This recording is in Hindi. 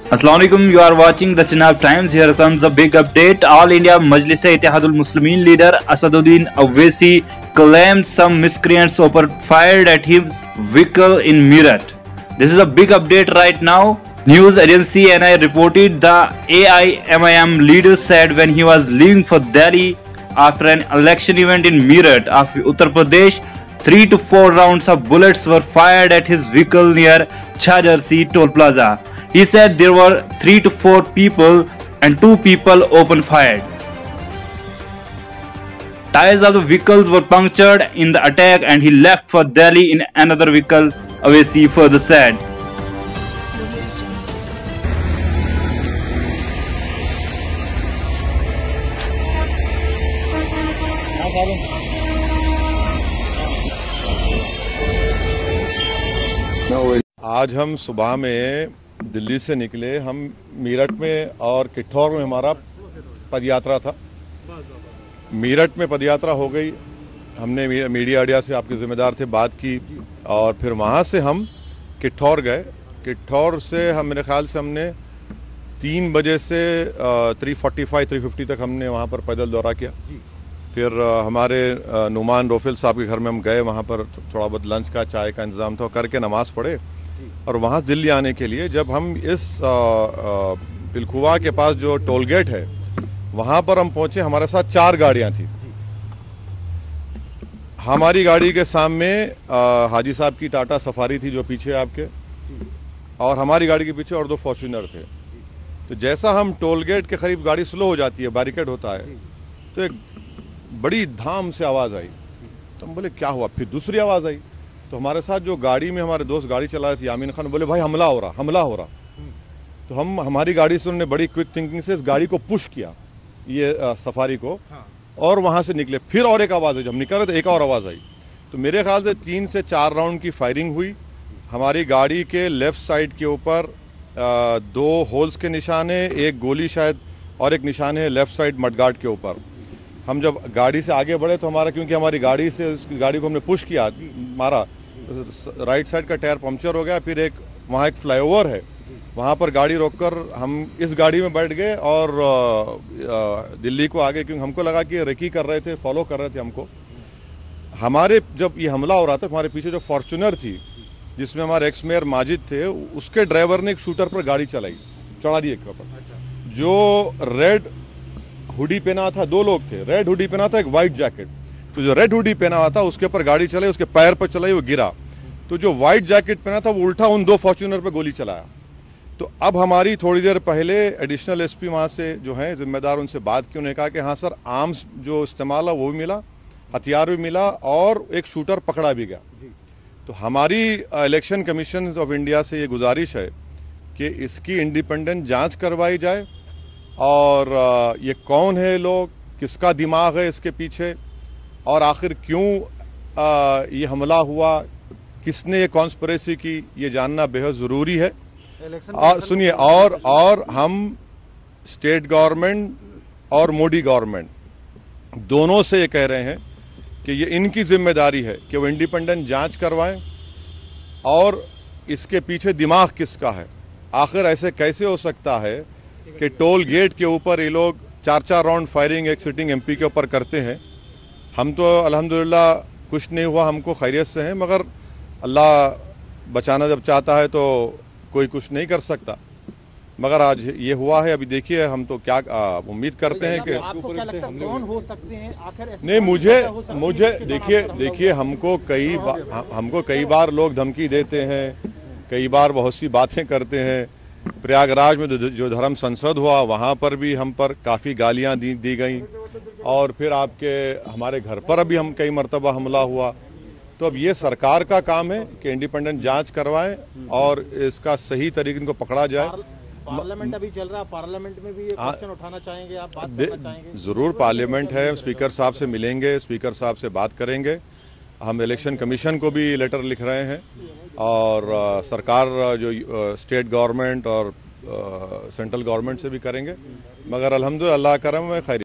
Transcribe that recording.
Assalamualaikum, you are watching the Chenab Times. Here comes a big update. All India Majlis-e-Ittihadul Muslimin leader Asaduddin Owaisi claimed some miscreants fired at his vehicle in Meerut. This is a big update right now. News agency NI reported the AIMIM leader said when he was leaving for Delhi after an election event in Meerut of Uttar Pradesh, 3 to 4 rounds of bullets were fired at his vehicle near Chhajarsi Toll Plaza. He said there were 3 to 4 people and 2 people open fired. Tires of the vehicles were punctured in the attack and he left for Delhi in another vehicle, Owaisi further said. आज हम सुबह में दिल्ली से निकले। हम मीरठ में और किठौर में हमारा पदयात्रा था। मीरठ में पदयात्रा हो गई, हमने मीडिया से आपके जिम्मेदार थे बात की और फिर वहां से हम किठौर गए। किठौर से हम मेरे ख्याल से हमने 3 बजे से 350 तक हमने वहां पर पैदल दौरा किया। फिर हमारे नुमान रोफिल साहब के घर में हम गए, वहां पर थोड़ा बहुत लंच का चाय का इंतजाम था, करके नमाज पढ़े और वहां दिल्ली आने के लिए जब हम इस पिलखुवा के पास जो टोल गेट है वहां पर हम पहुंचे, हमारे साथ 4 गाड़ियां थी। हमारी गाड़ी के सामने हाजी साहब की टाटा सफारी थी जो पीछे आपके, और हमारी गाड़ी के पीछे और 2 फॉर्च्यूनर थे। तो जैसा हम टोल गेट के करीब गाड़ी स्लो हो जाती है, बैरिकेड होता है, तो एक बड़ी धाम से आवाज आई। तो हम बोले क्या हुआ? फिर दूसरी आवाज आई तो हमारे साथ जो गाड़ी में हमारे दोस्त गाड़ी चला रहे थे यामीन खान, बोले भाई हमला हो रहा। तो हमारी गाड़ी से उन्होंने बड़ी क्विक थिंकिंग से इस गाड़ी को पुश किया, ये सफारी को, और वहां से निकले। फिर और एक आवाज आई, जब हम निकल रहे थे एक और आवाज आई। तो मेरे ख्याल से 3 से 4 राउंड की फायरिंग हुई। हमारी गाड़ी के लेफ्ट साइड के ऊपर 2 होल्स के निशान है, एक गोली शायद, और एक निशान है लेफ्ट साइड मडगार्ड के ऊपर। हम जब गाड़ी से आगे बढ़े तो क्योंकि हमारी गाड़ी को हमने पुश किया, मारा, राइट साइड का टायर पंक्चर हो गया। फिर वहाँ एक फ्लाईओवर है, वहाँ पर गाड़ी रोककर हम इस गाड़ी में बैठ गए और दिल्ली को आगे, क्योंकि हमको लगा कि रेकी कर रहे थे, फॉलो कर रहे थे हमको। हमारे जब ये हमला हो रहा था, हमारे पीछे जो फॉर्च्यूनर थी जिसमें हमारे एक्स मेयर माजिद थे, उसके ड्राइवर ने एक शूटर पर गाड़ी चढ़ा दी एक पर। जो रेड हुडी पहना था, 2 लोग थे, रेड हुडी पहना था, एक व्हाइट जैकेट। तो जो रेड हुडी पहना हुआ था उसके ऊपर गाड़ी चलाई, उसके पैर पर चलाई, वो गिरा। तो जो व्हाइट जैकेट पहना था वो उल्टा उन 2 फॉर्च्यूनर पे गोली चलाया। तो अब हमारी थोड़ी देर पहले एडिशनल एसपी वहां से जो है जिम्मेदार, उनसे बात की। उन्होंने कहा कि हाँ सर, आर्म्स जो इस्तेमाल है वो भी मिला, हथियार भी मिला और एक शूटर पकड़ा भी गया। तो हमारी इलेक्शन कमीशन ऑफ इंडिया से ये गुजारिश है कि इसकी इंडिपेंडेंट जांच करवाई जाए और ये कौन है लोग, किसका दिमाग है इसके पीछे, और आखिर क्यों ये हमला हुआ, किसने ये कॉन्स्पिरेसी की, ये जानना बेहद जरूरी है। सुनिए, और हम स्टेट गवर्नमेंट और मोदी गवर्नमेंट दोनों से ये कह रहे हैं कि ये इनकी जिम्मेदारी है कि वो इंडिपेंडेंट जांच करवाएं और इसके पीछे दिमाग किसका है। आखिर ऐसे कैसे हो सकता है कि टोल गेट के ऊपर ये लोग 4 राउंड फायरिंग एक सिटिंग एमपी के ऊपर करते हैं। हम तो अल्हम्दुलिल्लाह कुछ नहीं हुआ, हमको खैरियत से हैं, मगर अल्लाह बचाना जब चाहता है तो कोई कुछ नहीं कर सकता। मगर आज ये हुआ है। अभी देखिए, हम तो क्या उम्मीद करते हैं कि आपको क्या लगता है कौन हो सकते हैं आखिर? नहीं, मुझे देखिए हमको कई बार लोग धमकी देते हैं, कई बार बहुत सी बातें करते हैं। प्रयागराज में जो धर्म संसद हुआ वहां पर भी हम पर काफी गालियां दी गई, और फिर हमारे घर पर अभी हम कई मर्तबा हमला हुआ। तो अब ये सरकार का काम है कि इंडिपेंडेंट जांच करवाएं और इसका सही तरीके इनको पकड़ा जाए। पार्लियामेंट अभी चल रहा है, पार्लियामेंट में भी ये क्वेश्चन उठाना चाहेंगे आप, बात करना चाहेंगे? जरूर, पार्लियामेंट है, स्पीकर साहब से मिलेंगे, स्पीकर साहब से बात करेंगे। हम इलेक्शन कमीशन को भी लेटर लिख रहे हैं और सरकार जो स्टेट गवर्नमेंट और सेंट्रल गवर्नमेंट से भी करेंगे। मगर अल्हम्दुलिल्लाह अल्लाह करम में खैर